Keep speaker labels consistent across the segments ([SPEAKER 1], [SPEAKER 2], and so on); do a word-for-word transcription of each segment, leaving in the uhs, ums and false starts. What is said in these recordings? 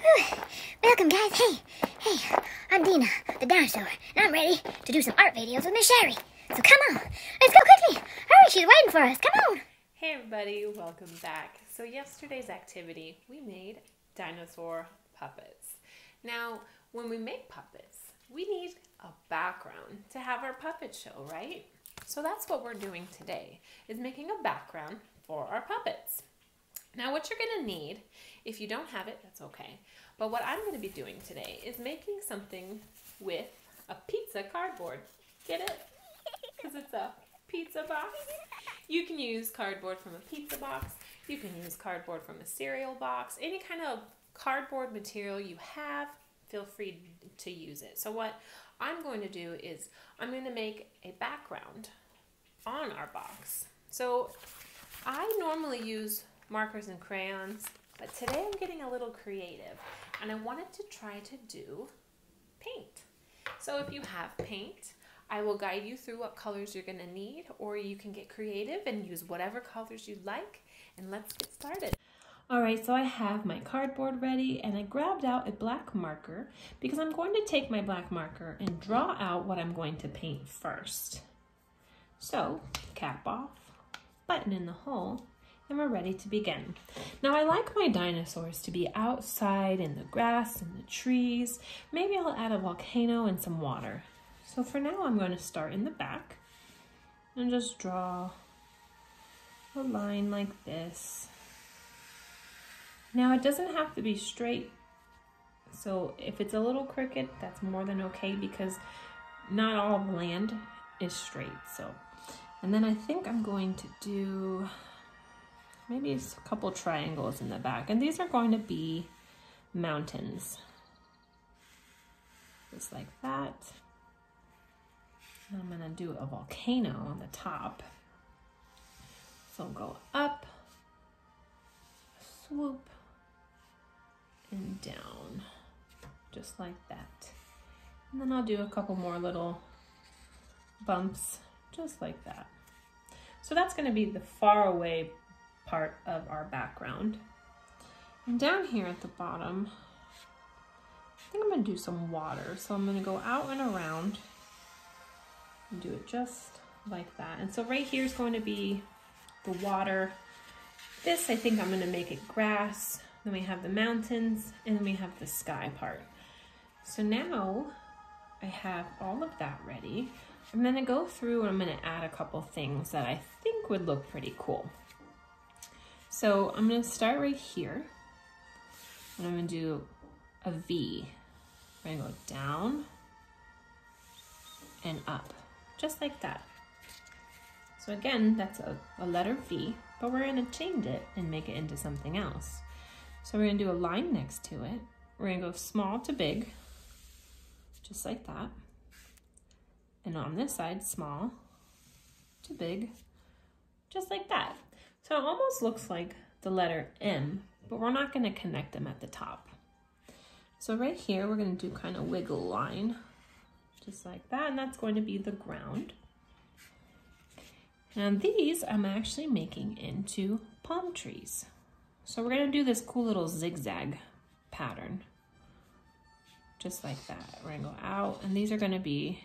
[SPEAKER 1] Whew. Welcome, guys. Hey, hey, I'm Dina, the dinosaur, and I'm ready to do some art videos with Miss Sherry. So come on, let's go quickly. Hurry, she's waiting for us. Come on.
[SPEAKER 2] Hey everybody, welcome back. So yesterday's activity, we made dinosaur puppets. Now, when we make puppets, we need a background to have our puppet show, right? So that's what we're doing today, is making a background for our puppets. Now what you're gonna need, if you don't have it, that's okay. But what I'm gonna be doing today is making something with a pizza cardboard. Get it? Because it's a pizza box. You can use cardboard from a pizza box. You can use cardboard from a cereal box. Any kind of cardboard material you have, feel free to use it. So what I'm going to do is I'm going to make a background on our box. So I normally use markers and crayons, but today I'm getting a little creative and I wanted to try to do paint. So if you have paint, I will guide you through what colors you're going to need, or you can get creative and use whatever colors you like, and let's get started. All right, so I have my cardboard ready and I grabbed out a black marker because I'm going to take my black marker and draw out what I'm going to paint first. So, cap off, button in the hole, and we're ready to begin. Now I like my dinosaurs to be outside in the grass and the trees. Maybe I'll add a volcano and some water. So for now I'm going to start in the back and just draw a line like this. Now it doesn't have to be straight, so if it's a little crooked, that's more than okay because not all the land is straight. So, and then I think I'm going to do maybe a couple triangles in the back, and these are going to be mountains, just like that. And I'm gonna do a volcano on the top. So I'll go up, swoop, and down, just like that. And then I'll do a couple more little bumps, just like that. So that's gonna be the far away part of our background. And down here at the bottom, I think I'm gonna do some water. So I'm gonna go out and around and do it just like that. And so right here is going to be the water. This, I think I'm gonna make it grass. Then we have the mountains, and then we have the sky part. So now I have all of that ready. I'm gonna go through and I'm gonna add a couple things that I think would look pretty cool. So I'm gonna start right here, and I'm gonna do a V. I'm gonna go down and up, just like that. So again, that's a, a letter V, but we're gonna change it and make it into something else. So we're gonna do a line next to it. We're gonna go small to big, just like that. And on this side, small to big, just like that. So it almost looks like the letter M, but we're not gonna connect them at the top. So right here, we're gonna do kind of wiggle line, just like that, and that's going to be the ground. And these I'm actually making into palm trees. So we're gonna do this cool little zigzag pattern, just like that. We're gonna go out, and these are gonna be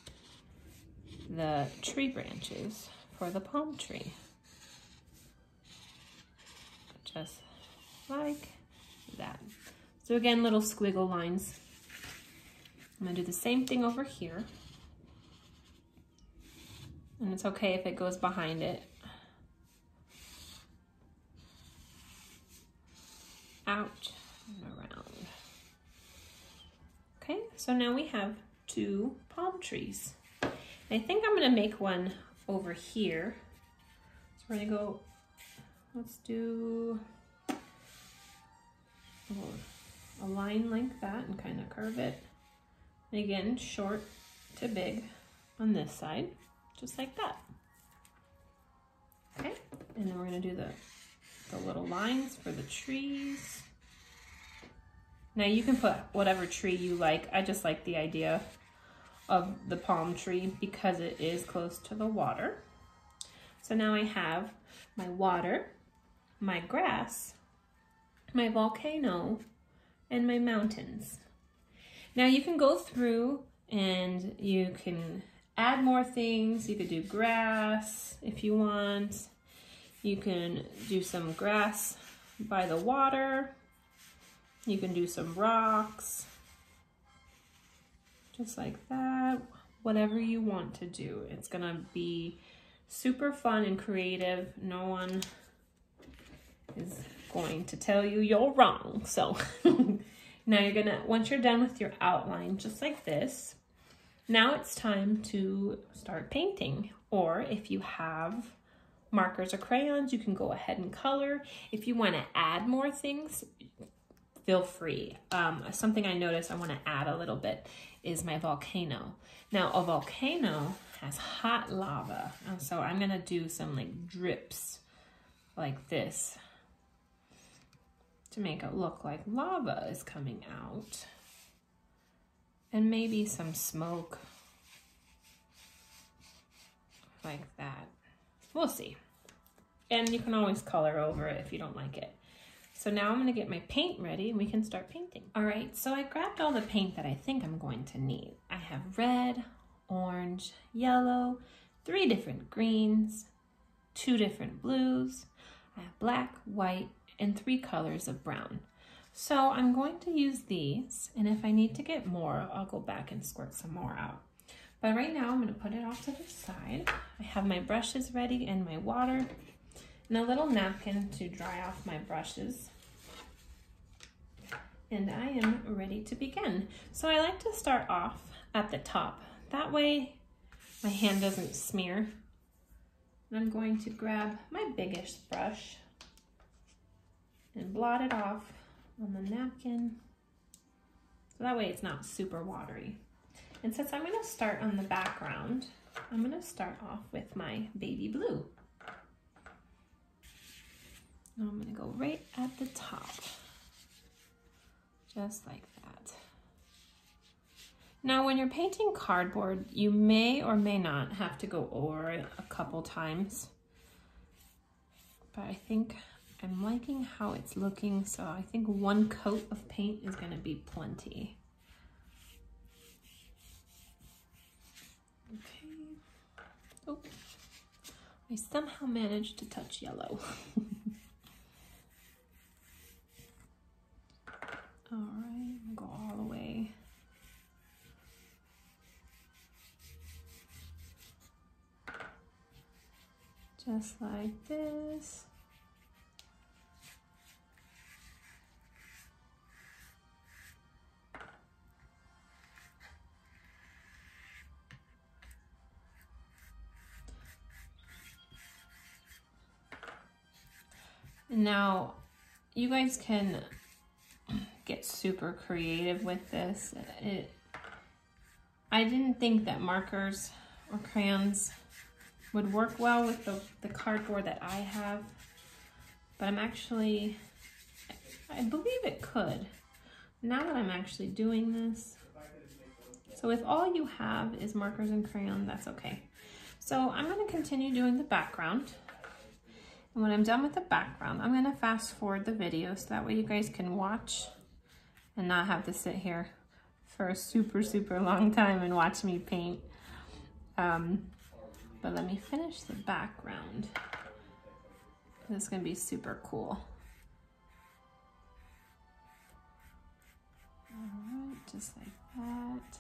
[SPEAKER 2] the tree branches for the palm tree. Just like that. So again, little squiggle lines. I'm gonna do the same thing over here. And it's okay if it goes behind it. Out and around. Okay, so now we have two palm trees. I think I'm gonna make one over here. So we're gonna go, let's do a line like that and kind of curve it. And again, short to big on this side, just like that. Okay, and then we're gonna do the, the little lines for the trees. Now you can put whatever tree you like. I just like the idea of the palm tree because it is close to the water. So now I have my water, my grass, my volcano, and my mountains. Now you can go through and you can add more things. You could do grass if you want. You can do some grass by the water. You can do some rocks, just like that. Whatever you want to do. It's gonna be super fun and creative. No one is going to tell you you're wrong. So now you're gonna, once you're done with your outline, just like this, now it's time to start painting. Or if you have markers or crayons, you can go ahead and color. If you want to add more things, feel free. Um, something I noticed I want to add a little bit is my volcano. Now a volcano has hot lava, and so I'm gonna do some like drips like this to make it look like lava is coming out, and maybe some smoke like that. We'll see. And you can always color over it if you don't like it. So now I'm gonna get my paint ready and we can start painting. All right, so I grabbed all the paint that I think I'm going to need. I have red, orange, yellow, three different greens, two different blues. I have black, white, and three colors of brown. So I'm going to use these, and if I need to get more, I'll go back and squirt some more out. But right now I'm gonna put it off to the side. I have my brushes ready and my water, and a little napkin to dry off my brushes. And I am ready to begin. So I like to start off at the top. That way my hand doesn't smear. And I'm going to grab my biggest brush and blot it off on the napkin. So that way it's not super watery. And since I'm gonna start on the background, I'm gonna start off with my baby blue. Now I'm gonna go right at the top, just like that. Now when you're painting cardboard, you may or may not have to go over it a couple times, but I think I'm liking how it's looking, so I think one coat of paint is gonna be plenty. Okay. Oh, I somehow managed to touch yellow. All right, go all the way. Just like this. Now, you guys can get super creative with this. It, I didn't think that markers or crayons would work well with the, the cardboard that I have, but I'm actually, I believe it could, now that I'm actually doing this. So if all you have is markers and crayons, that's okay. So I'm gonna continue doing the background. And when I'm done with the background, I'm gonna fast forward the video so that way you guys can watch and not have to sit here for a super, super long time and watch me paint. Um, but let me finish the background. This is gonna be super cool. All right, just like that.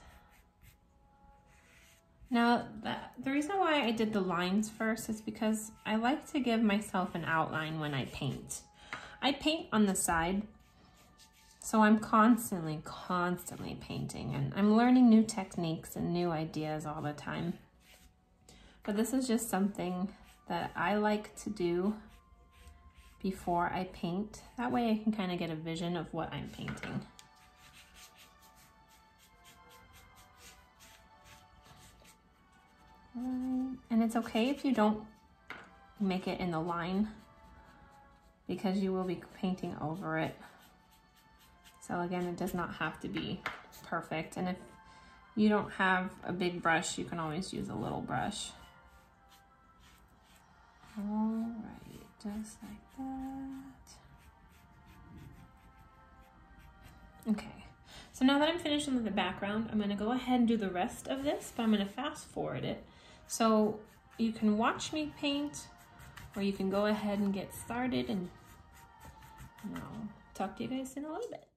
[SPEAKER 2] Now, that, the reason why I did the lines first is because I like to give myself an outline when I paint. I paint on the side, so I'm constantly, constantly painting, and I'm learning new techniques and new ideas all the time. But this is just something that I like to do before I paint. That way I can kind of get a vision of what I'm painting. And it's okay if you don't make it in the line because you will be painting over it. So again, it does not have to be perfect. And if you don't have a big brush, you can always use a little brush. All right, just like that. Okay, so now that I'm finished with the background, I'm gonna go ahead and do the rest of this, but I'm gonna fast forward it. So you can watch me paint, or you can go ahead and get started, and I'll talk to you guys in a little bit.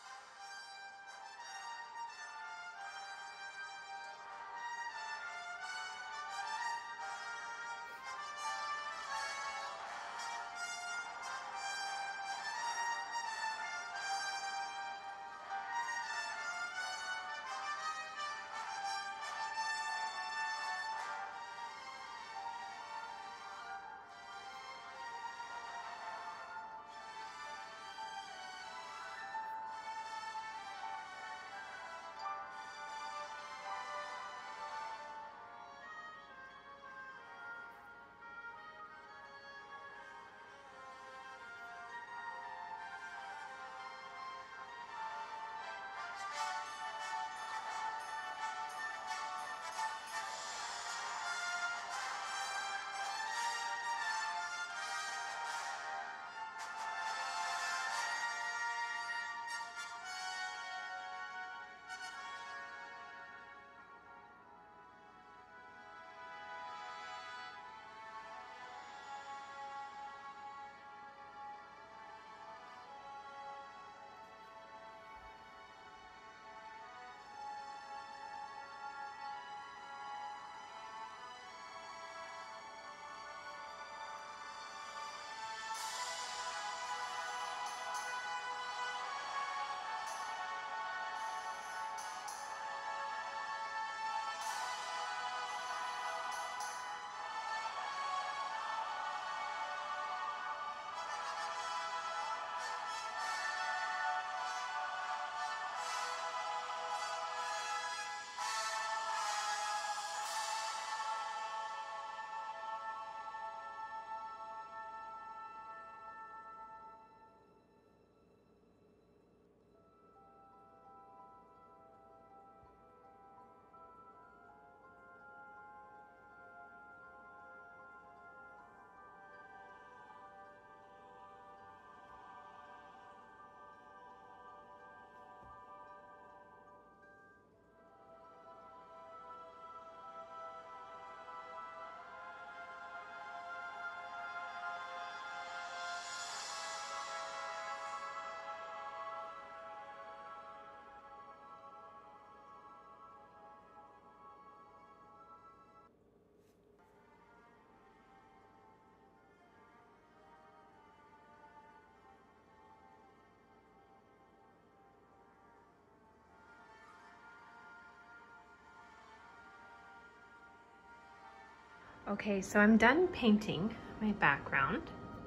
[SPEAKER 2] Okay, so I'm done painting my background,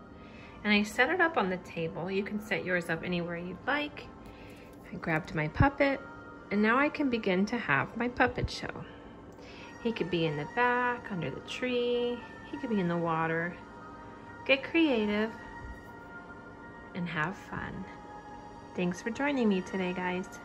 [SPEAKER 2] and I set it up on the table. You can set yours up anywhere you'd like. I grabbed my puppet, and now I can begin to have my puppet show. He could be in the back, under the tree, he could be in the water. Get creative and have fun. Thanks for joining me today, guys.